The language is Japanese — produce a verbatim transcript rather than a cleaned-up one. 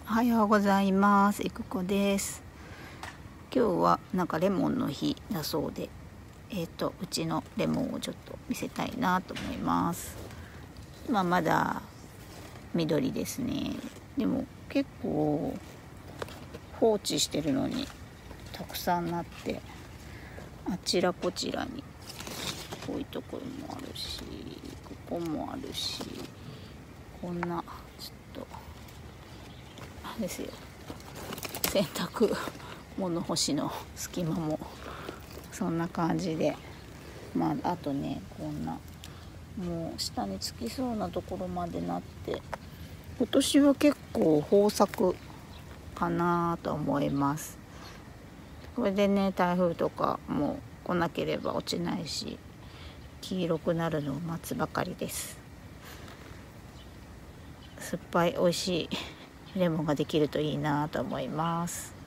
おはようございます。いくこです。今日はなんかレモンの日だそうで、えっとうちのレモンをちょっと見せたいなと思います。今まだ緑ですね。でも結構放置してるのにたくさんなって、あちらこちらにこういうところもあるし、ここもあるし、こんなちょっとですよ、洗濯物干しの隙間もそんな感じで、まああとね、こんなもう下につきそうなところまでなって、今年は結構豊作かなと思います。これでね、台風とかも来なければ落ちないし、黄色くなるのを待つばかりです。酸っぱい美味しいレモンができるといいなと思います。